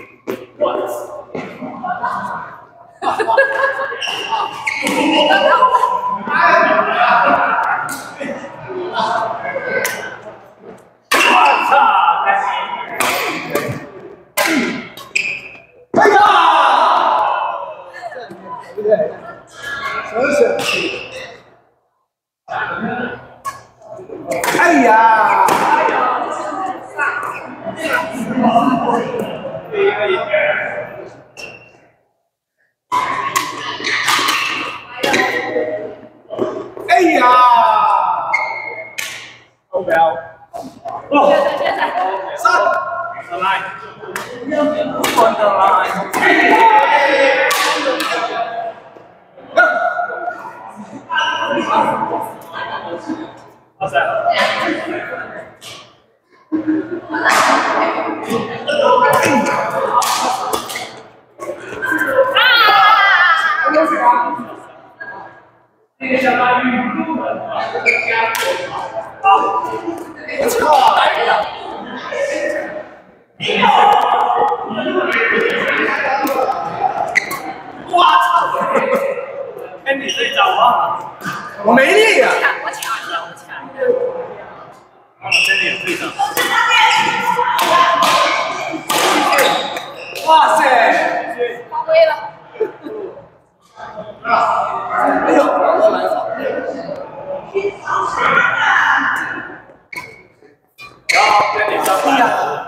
我没力呀！ 我抢一下，我抢一下。 真的有对上。 哇塞！ 发挥了。 哎呦，我来了！ 好，跟你上来。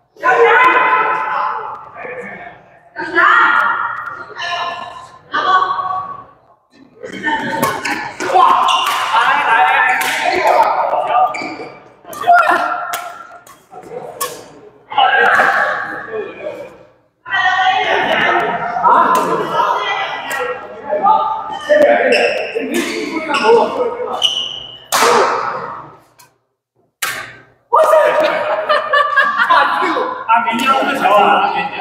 哇！来！阿明要这球啊！阿明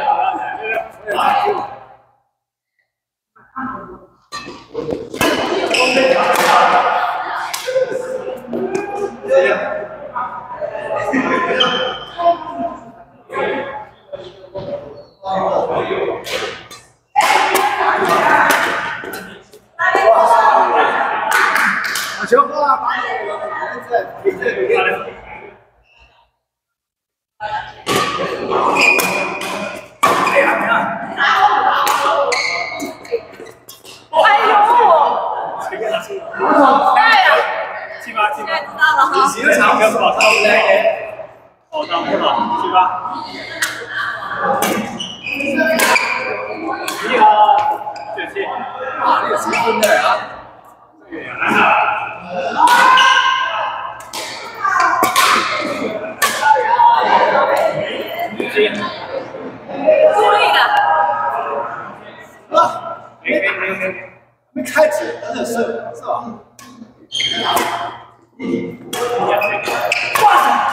球啊！哎呀！ 哎呦！哎呀！ 七八， 知道了哈。 行场跟宝刀来，宝刀不好，七八。你好，谢谢。 啊，这个是真的啊！ 故意的。 啊，没开指，是吧？哇塞！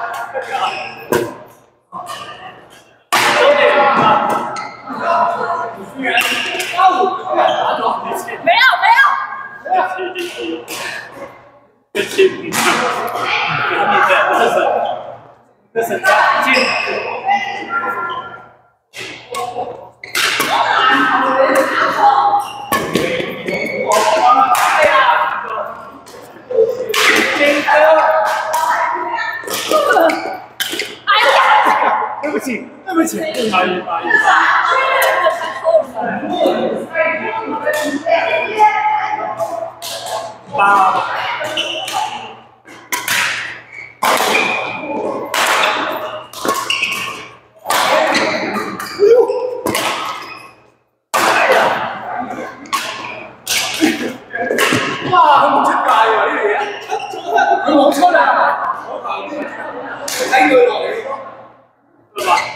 没有。 这是张进。 对不起，对不起， 阿姨。八。 哇，唔出界喎呢啲嘢，佢冇出啊！睇佢落嚟。 对吧？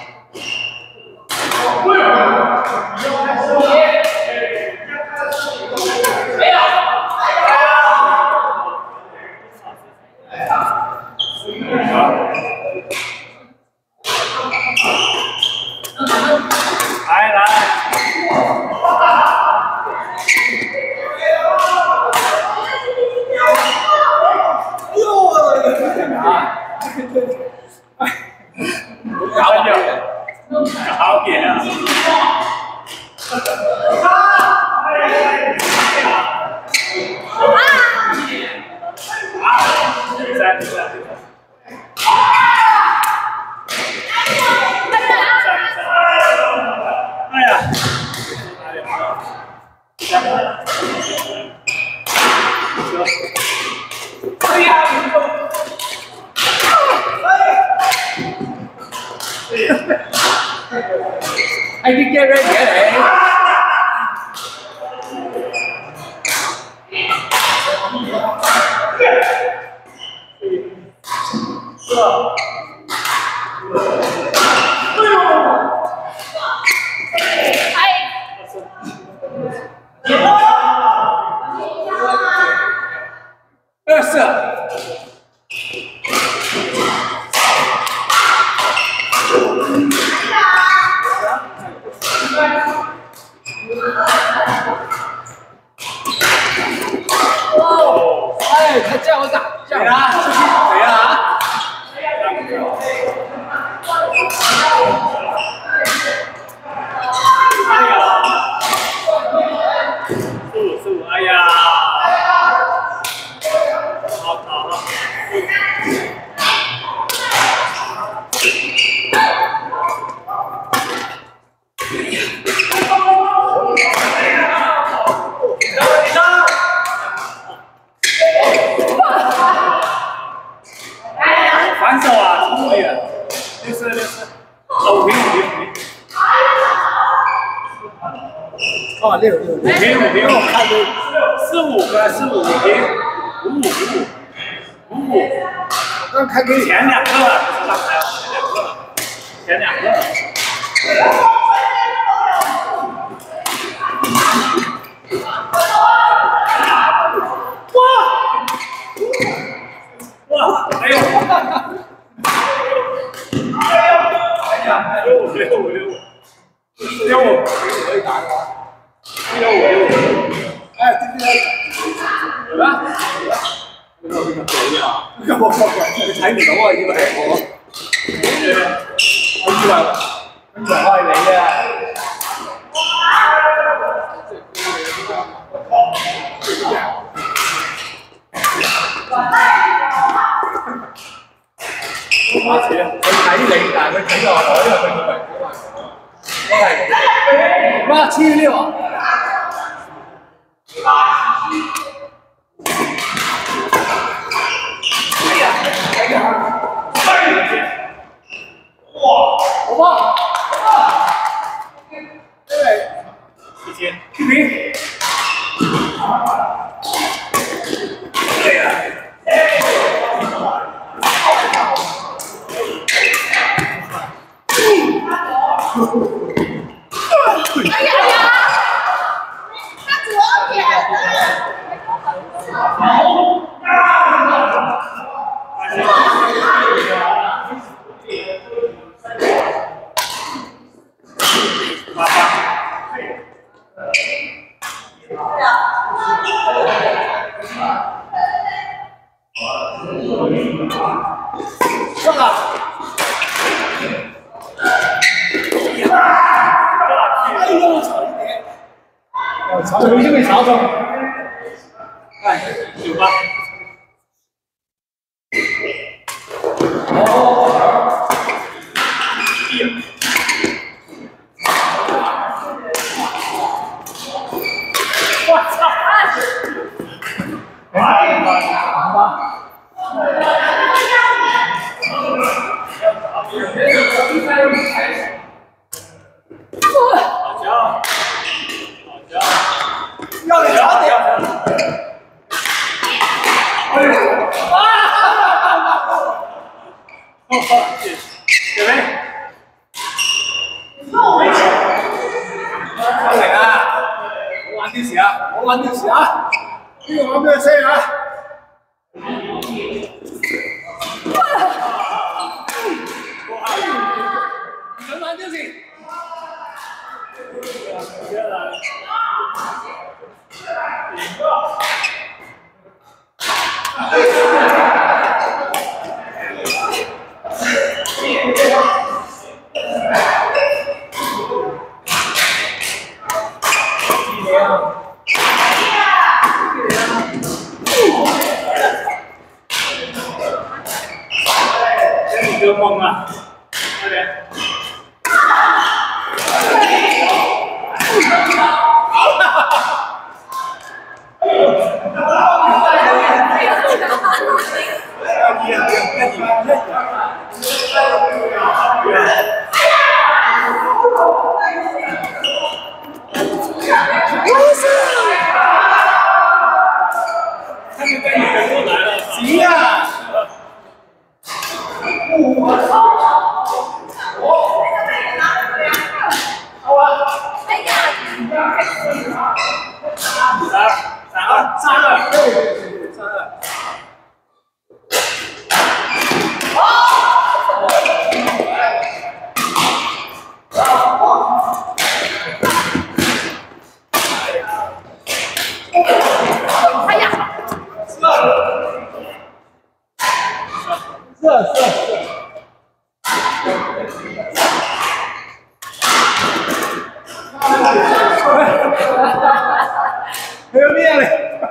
来。 哎呀！I didn't get ready yet, eh?哎，他叫我打，叫他出去谁啊？ 15，哎呀，好打了。反手啊，出去了，64，哦，5平。 哦，6，5 平，我看着45，5平，55， 刚开给前2个了，不是刚才前2个。哇！哎呦！65， 可以打的吗 ？65。 哎，这个有啦，我睇唔到啊，以為係我以為係你啊。佢睇你，但係佢睇落我，因為佢以為我係哇，76啊！好吧， 1平。对呀。 哎呀！他左点了。 上了。哎呦，吵一点。吵，有这个吵中。哎 ，9吧。 哦。 我操！ 哎，好吧。要你早点。哎呦！ 姐妹， 阿玲啊，我玩啲事啊，我玩啲事啊，呢個玩咩聲啊？想玩啲事。 你哥懵了，快点！ 他们跟你跟过来了， 急呀！没有面嘞。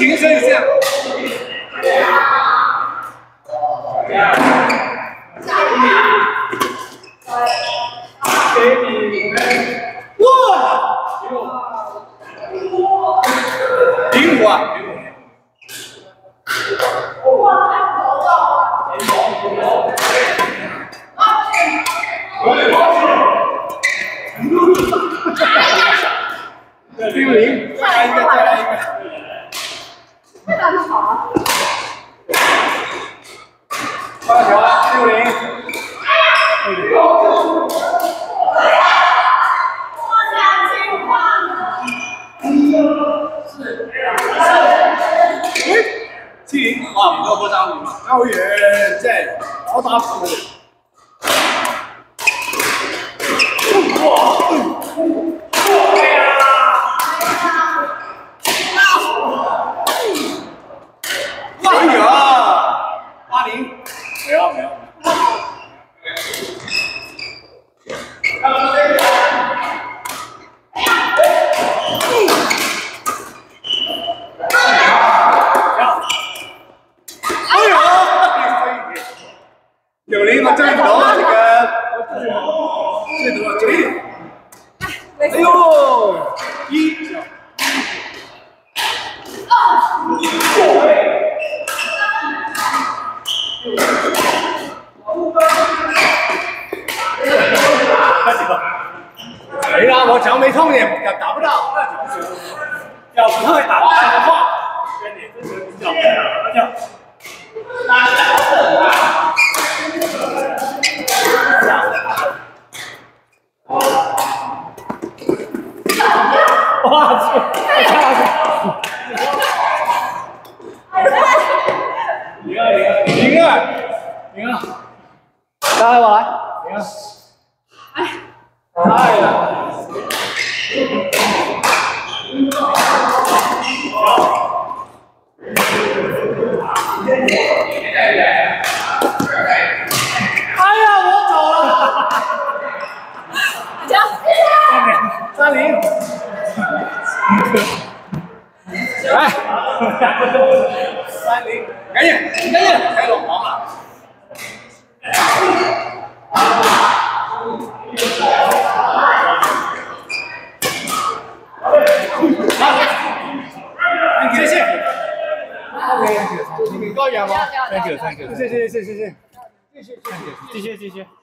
停身一下。给你。哇！灵活啊！60，再来一个，再来一个。 这个是好。 发球，60。70，哇，没有过张宇嘛？高远在好打死。哎呀，80，没有没有。哎呀，90我追唔到啊！這個追到啊追！哎呦，1。没啦，我脚没痛也打不到。 脚不会打不到的话，跟你这球脚那叫。哇去！0-2，再來玩0-2。太了。哎呀，我走了。30。来，30，赶紧，赶紧，开龙王了。谢谢。OK，你高原吗？Thank you，谢谢。继续。